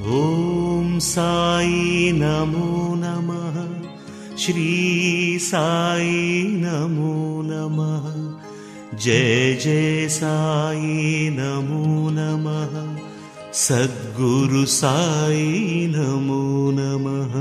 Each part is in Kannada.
ॐ साई नमो नमः। श्री साई नमो नमः। जय जय साई नमो नमः। सद्गुरु साई नमो नमः।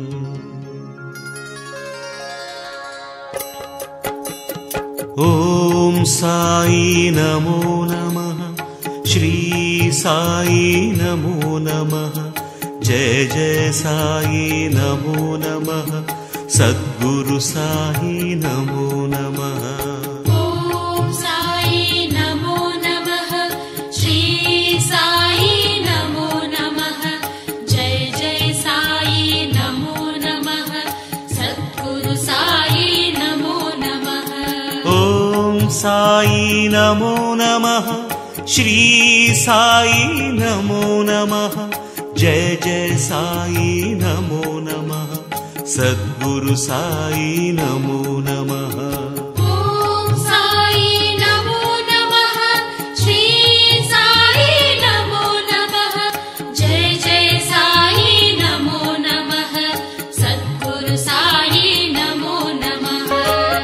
ॐ साई नमो नमः। श्री साई नमो नमः। जय जय साई नमो नमः। सद्गुरु साई नमो नमः। ॐ साई नमो नमः। श्री साई नमो नमः। जय जय साई नमो नमः। सद्गुरु साई नमो नमः। ॐ साई नमो नमः। श्री साई नमो नमः। जय जय साई नमो नमः। सद्गुरु साई नमो नमः। ॐ साई नमो नमः। श्री साई नमो नमः। जय जय साई नमो नमः। सद्गुरु साई नमो नमः।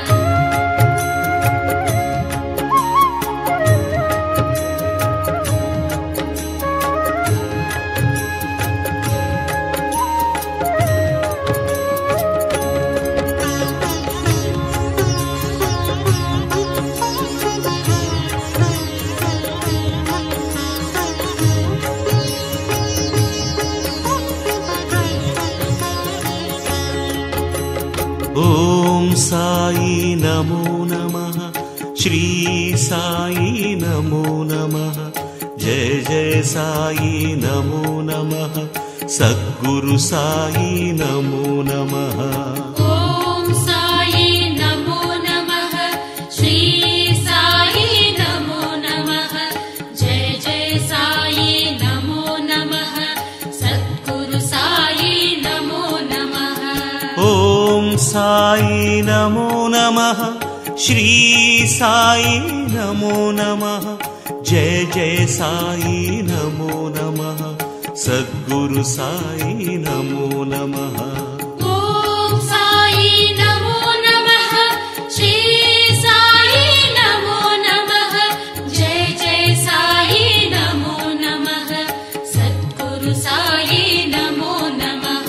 ॐ साई नमो नमः। श्री साई नमो नमः। जय जय साई नमो नमः। सद्गुरु साई नमो नमः। ॐ साई नमो नमः। श्री साई नमो नमः। जय जय साई नमो नमः। सद्गुरु साई नमो नमः। ॐ साई नमो नमः। श्री साई नमो नमः। जय जय साई नमो नमः। सद्गुरु साई नमो नमः। ॐ साई नमो नमः। श्री साई नमो नमः। जय जय साई नमो नमः। सद्गुरु साई नमो नमः।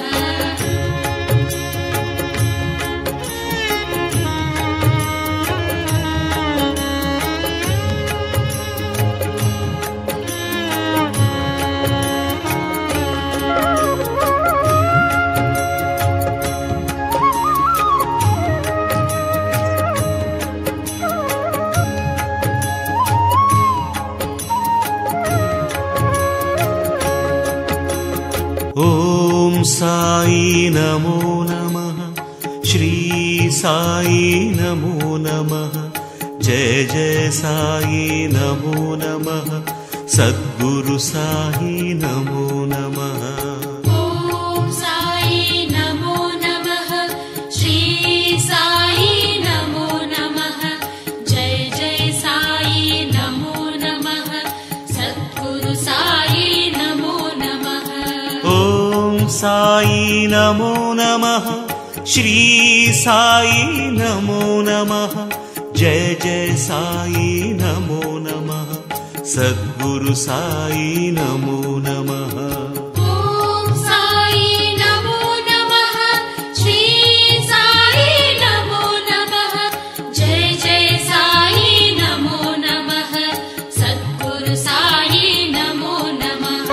ॐ साई नमो नमः। श्री साई नमो नमः। जय जय साई नमो नमः। सद्गुरु साई नमो नमः। ॐ साई नमो नमः। श्री साई नमो नमः। जय जय साई नमो नमः। सद्गुरु साई नमो नमः। ॐ साई नमो नमः। श्री साई नमो नमः। जय जय साई नमो नमः। सद्गुरु साई नमो नमः। ॐ साई नमो नमः। श्री साई नमो नमः। जय जय साई नमो नमः। सद्गुरु साई नमो नमः।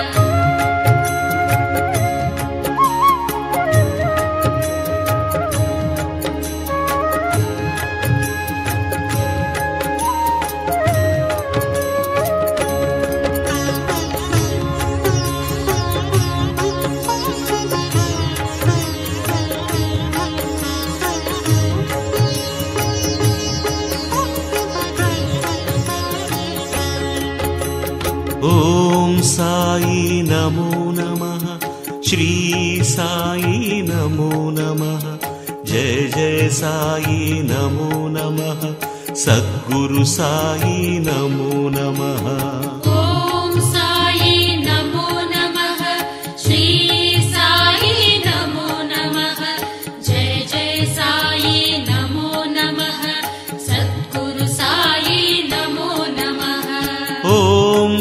ॐ साई नमो नमः। श्री साई नमो नमः। जय जय साई नमो नमः। सद्गुरु साई नमो नमः। ॐ साई नमो नमः।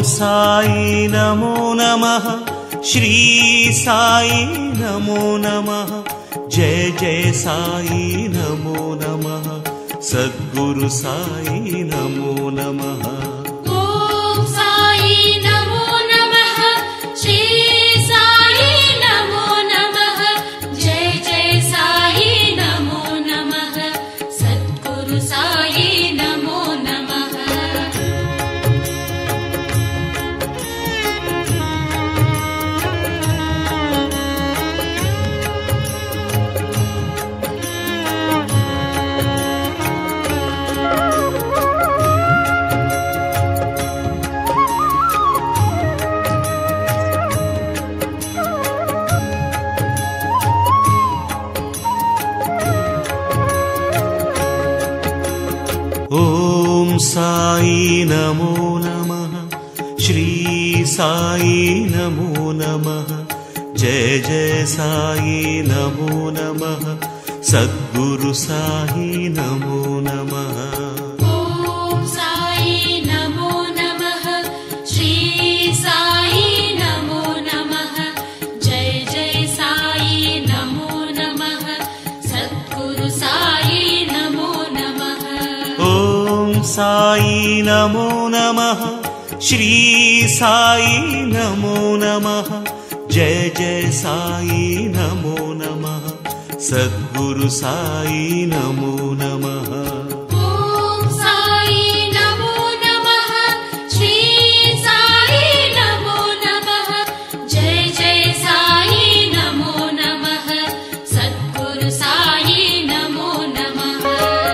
साई नमो नमः श्री साई नमो नमः जय जय साई नमो नमः सद्गुरु साई नमो नमः ॐ साई नमो नमः श्री साई नमो नमः जय जय साई नमो नमः सद्गुरु साई नमो नमः ॐ साई नमो नमः श्री साई नमो नमः जय जय साई नमो नमः सद्गुरु साई नमो नमः ॐ साई नमो नमः श्री साई नमो नमः जय जय साई नमो नमः सद्गुरु साई नमो नमः ॐ साई नमो नमः श्री साई नमो नमः जय जय साई नमो नमः सद्गुरु साई नमो नमः ॐ साई नमो नमः श्री साई नमो नमः जय जय साई नमो नमः सद्गुरु साई नमो नमः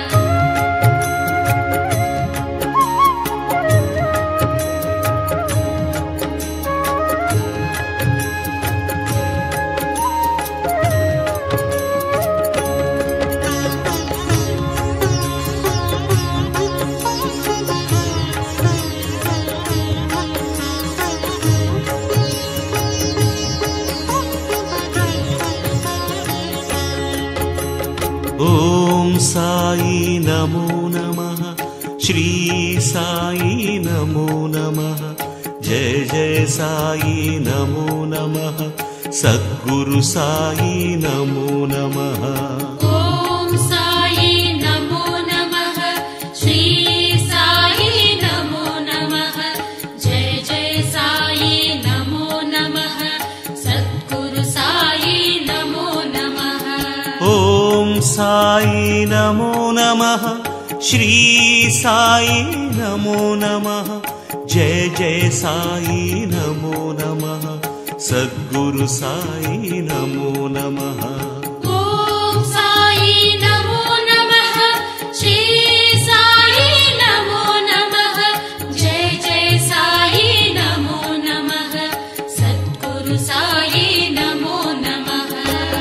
ॐ साई नमो नमः श्री साई नमो नमः जय जय साई नमो नमः सद्गुरु साई नमो नमः ॐ साई नमो नमः श्री साई नमो नमः जय जय साई नमो नमः सद्गुरु साई नमो नमः ॐ साई नमो नमः श्री साई नमो नमः जय जय साई नमो नमः सद्गुरु साई नमो नमः ॐ साई नमो नमः श्री साई नमो नमः जय जय साई नमो नमः सद्गुरु साई नमो नमः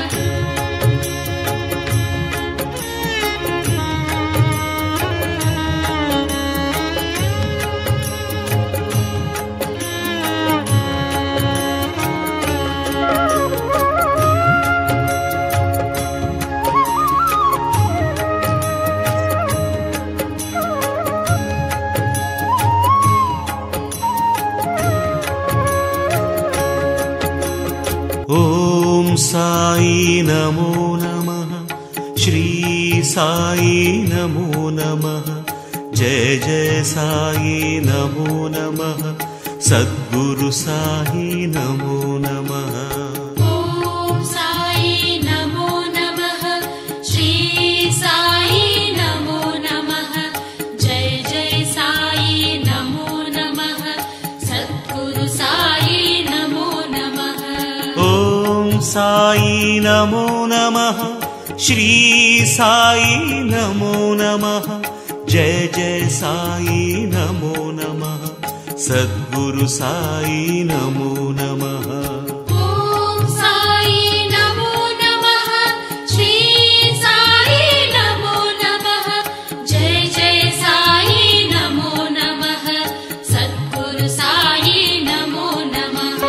ॐ साई नमो नमः श्री साई नमो नमः जय जय साई नमो नमः सद्गुरु साई नमो नमः ॐ साई नमो नमः श्री साई नमो नमः जय जय साई नमो नमः सद्गुरु साई नमो नमः ॐ साई नमो नमः श्री साई नमो नमः जय जय साई नमो नमः सद्गुरु साई नमो नमः ॐ साई नमो नमः श्री साई नमो नमः जय जय साई नमो नमः सद्गुरु साई नमो नमः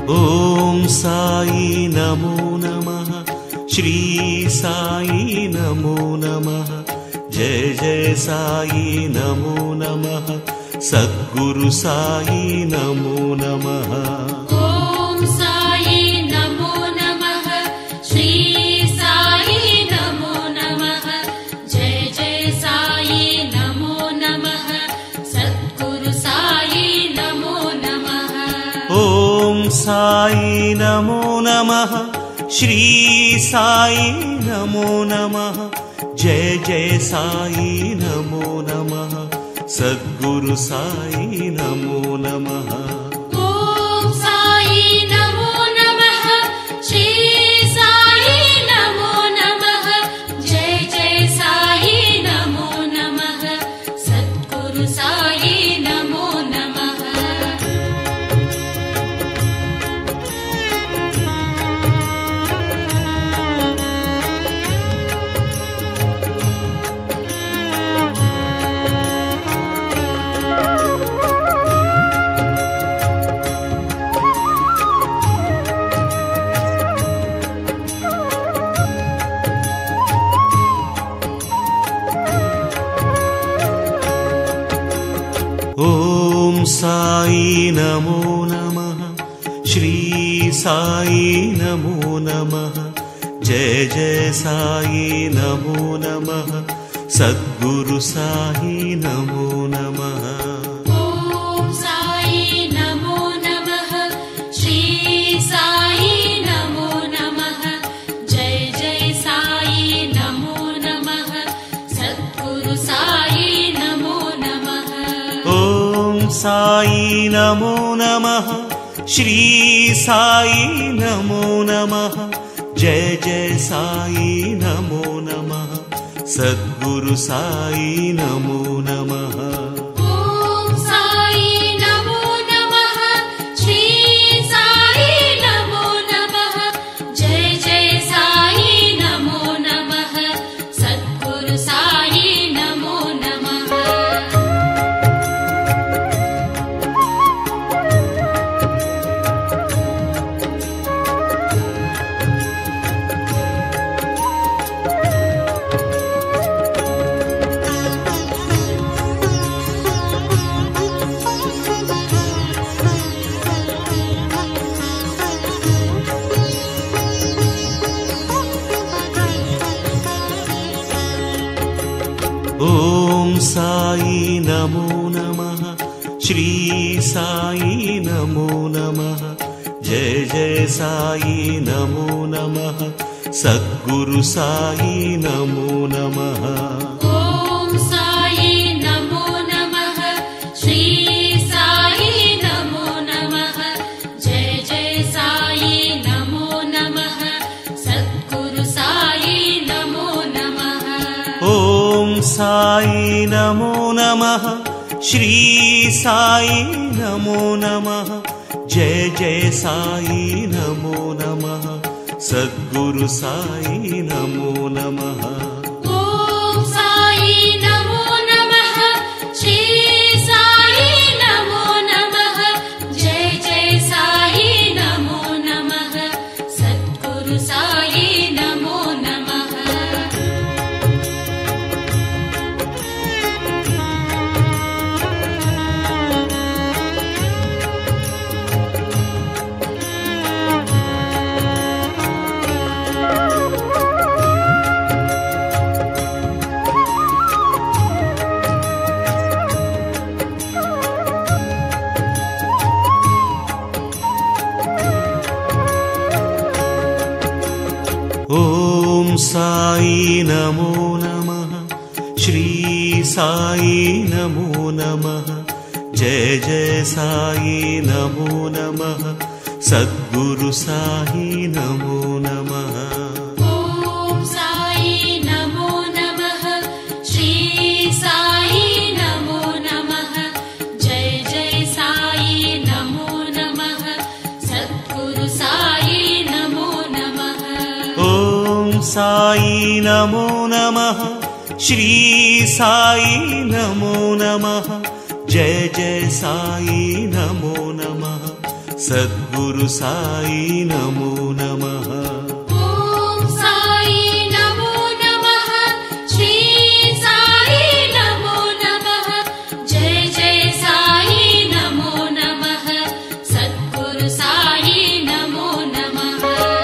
ಓಂ ಸಾಯಿ ನಮೋ ನಮಃ ಶ್ರೀ ಸಾಯಿ ನಮೋ ನಮಃ ಜಯ ಜಯ ಸಾಯಿ ನಮೋ ನಮಃ ಸದ್ಗುರು ಸಾಯಿ ನಮೋ ನಮಃ ಓಂ ಸಾಯಿ ನಮೋ ನಮಃ ಶ್ರೀ ಸಾಯಿ ನಮೋ ನಮಃ ಜಯ ಜಯ ಸಾಯಿ ನಮೋ ನಮಃ ಸದ್ಗುರು ಸಾಯಿ ನಮೋ ನಮಃ ಓಂ ಸಾಯಿ ನಮೋ ನಮಃ ಶ್ರೀ ಸಾಯಿ ನಮೋ ನಮಃ ಜಯ ಜಯ ಸಾಯಿ ನಮೋ ನಮಃ ಸದ್ಗುರು ಸಾಯಿ ನಮೋ ನಮಃ ಓಂ ಸಾಯಿ ನಮೋ ನಮಃ ಶ್ರೀ ಸಾಯಿ ನಮೋ ನಮಃ ಜಯ ಜಯ ಸಾಯಿ ನಮೋ ನಮಃ ಸದ್ಗುರು ಸಾಯಿ ನಮೋ ನಮಃ ಓಂ ಸಾಯಿ ನಮೋ ನಮಃ ಶ್ರೀ ಸಾಯಿ ನಮೋ ನಮಃ ಜಯ ಜಯ ಸಾಯಿ ನಮೋ ನಮಃ ಸದ್ಗುರು ಸಾಯಿ ನಮೋ ನಮಃ ಓಂ ಸಾಯಿ ನಮೋ ನಮಃ ಶ್ರೀ ಸಾಯಿ ನಮೋ ನಮಃ ಜಯ ಜಯ ಸಾಯಿ ನಮೋ ನಮಃ ಸದ್ಗುರು ಸಾಯಿ ನಮೋ ನಮಃ ಓಂ ಸಾಯಿ ನಮೋ ನಮಃ ಶ್ರೀ ಸಾಯಿ ನಮೋ ನಮಃ ಜಯ ಜಯ ಸಾಯಿ ನಮೋ ನಮಃ ಸದ್ಗುರು ಸಾಯಿ ನಮೋ ನಮಃ ಓಂ ಸಾಯಿ ನಮೋ ನಮಃ ಶ್ರೀ ಸಾಯಿ ನಮೋ ನಮಃ ಜಯ ಜಯ ಸಾಯಿ ನಮೋ ನಮಃ ಸದ್ಗುರು ಸಾಯಿ ನಮೋ ನಮಃ ಓಂ ಸಾಯಿ ನಮೋ ನಮಃ ಶ್ರೀ ಸಾಯಿ ನಮೋ ನಮಃ ಜಯ ಜಯ ಸಾಯಿ ನಮೋ ನಮಃ ಸದ್ಗುರು ಸಾಯಿ ನಮೋ ನಮಃ ಓಂ ಸಾಯಿ ನಮೋ ನಮಃ ಶ್ರೀ ಸಾಯಿ ನಮೋ ನಮಃ ಜಯ ಜಯ ಸಾಯಿ ನಮೋ ನಮಃ ಸದ್ಗುರು ಸಾಯಿ ನಮೋ ನಮಃ ಓಂ ಸಾಯಿ ನಮೋ ನಮಃ ಶ್ರೀ ಸಾಯಿ ನಮೋ ನಮಃ ಜಯ ಜಯ ಸಾಯಿ ನಮೋ ನಮಃ ಸದ್ಗುರು ಸಾಯಿ ನಮೋ ನಮಃ ಓಂ ಸಾಯಿ ನಮೋ ನಮಃ ಶ್ರೀ ಸಾಯಿ ನಮೋ ನಮಃ ಜಯ ಜಯ ಸಾಯಿ ನಮೋ ನಮಃ ಸದ್ಗುರು ಸಾಯಿ ನಮೋ ನಮಃ ಓಂ ಸಾಯಿ ನಮೋ ನಮಃ ಶ್ರೀ ಸಾಯಿ ನಮೋ ನಮಃ ಜಯ ಜಯ ಸಾಯಿ ನಮೋ ನಮಃ ಸದ್ಗುರು ಸಾಯಿ ನಮೋ ನಮಃ ಓಂ ಸಾಯಿ ನಮೋ ನಮಃ ಶ್ರೀ ಸಾಯಿ ನಮೋ ನಮಃ ಜಯ ಜಯ ಸಾಯಿ ನಮೋ ನಮಃ ಸದ್ಗುರು ಸಾಯಿ ನಮೋ ನಮಃ ಓಂ ಸಾಯಿ ನಮೋ ನಮಃ ಶ್ರೀ ಸಾಯಿ ನಮೋ ನಮಃ ಜಯ ಜಯ ಸಾಯಿ ನಮೋ ನಮಃ सद्गुरु साई नमो नमः। ॐ साई नमो नमः, श्री साई नमो नमः, जय जय साई नमो नमः, सद्गुरु साई नमो नमः।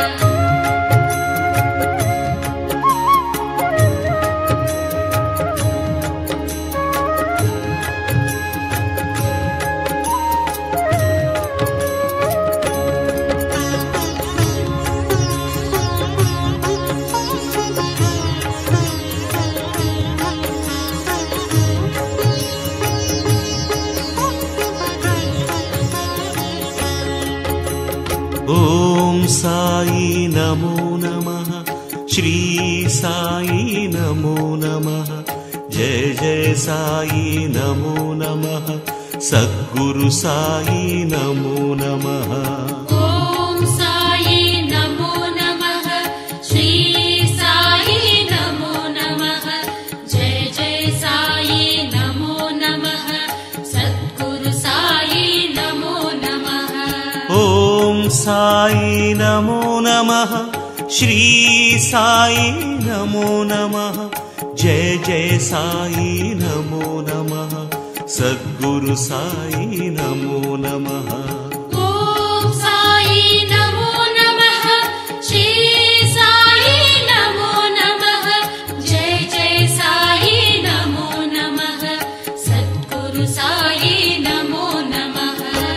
ॐ साई नमो नमः, श्री साई नमो नमः, जय जय साई नमो नमः, सद्गुरु साई नमो नमः। ॐ साई नमो नमः, श्री साई नमो नमः, जय जय साई नमो नमः, सद्गुरु साई नमो नमः। ॐ साई नमो नमः, श्री साई नमो नमः, जय जय साई नमो नमः, सद्गुरु साई नमो नमः। ॐ साई नमो नमः, श्री साई नमो नमः, जय जय साई नमो नमः, सद्गुरु साई नमो नमः।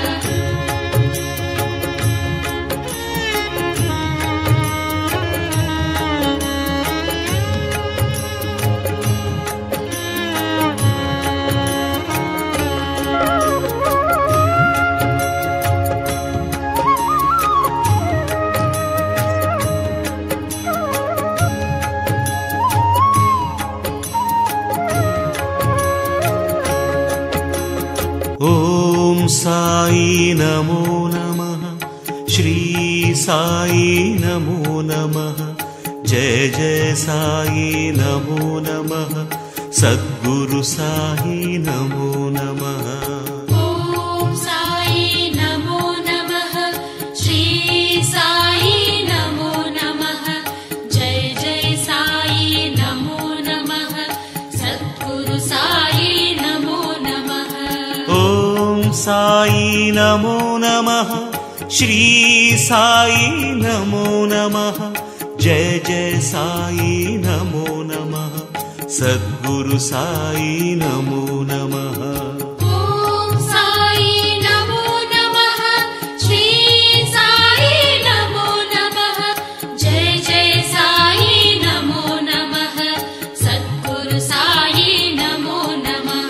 ॐ साई नमो नमः, श्री साई नमो नमः, जय जय साई नमो नमः, सद्गुरु साई नमो नमः। ॐ साई नमो नमः, श्री साई नमो नमः, जय जय साई नमो नमः, सद्गुरु साई नमो नमः। ॐ साई नमो नमः, श्री साई नमो नमः, जय जय साई नमो नमः, सद्गुरु साई नमो नमः। ॐ साई नमो नमः, श्री साई नमो नमः, जय जय साई नमो नमः, सद्गुरु साई नमो नमः।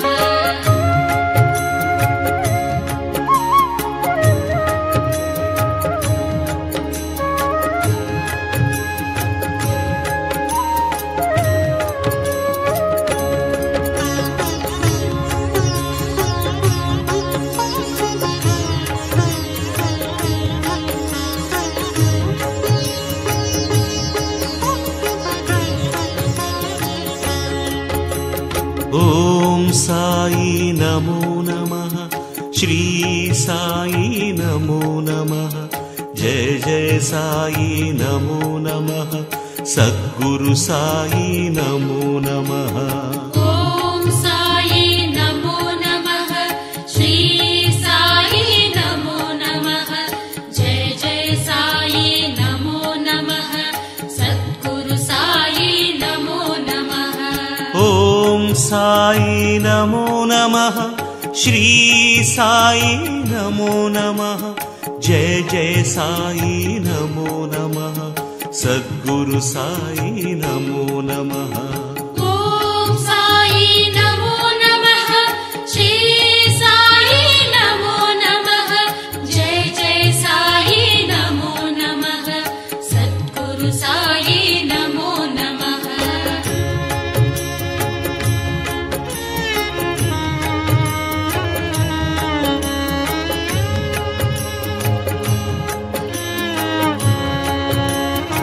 ॐ साई नमो नमः, श्री साई नमो नमः, जय जय साई नमो नमः, सद्गुरु साई नमो नमः। ॐ साई नमो नमः, श्री साई नमो नमः, जय जय साई नमो नमः, सद्गुरु साई नमो नमः। ॐ साई नमो नमः, श्री साई नमो नमः, जय जय साई नमो नमः, सद्गुरु साई नमो नमः। ॐ साई नमो नमः, श्री साई नमो नमः, जय जय साई नमो नमः, सद्गुरु साई नमो नमः।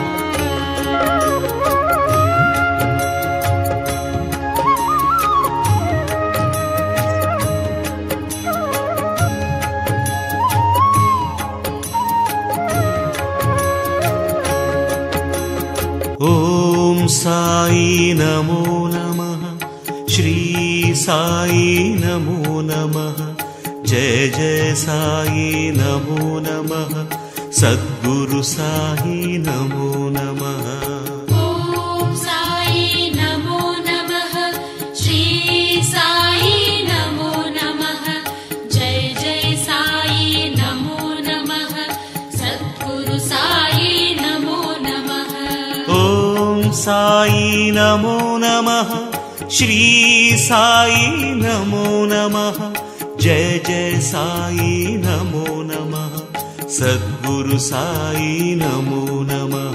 ॐ साई नमो नमः श्री साई नमो नमः जय जय साई नमो नमः सद्गुरु साई नमो नमः ॐ साई नमो नमः श्री साई नमो नमः जय जय साई नमो नमः सद्गुरु साई नमो नमः ॐ साई नमो नमः श्री साई नमो नमः जय जय साई नमो नमः सद्गुरु साई नमो नमः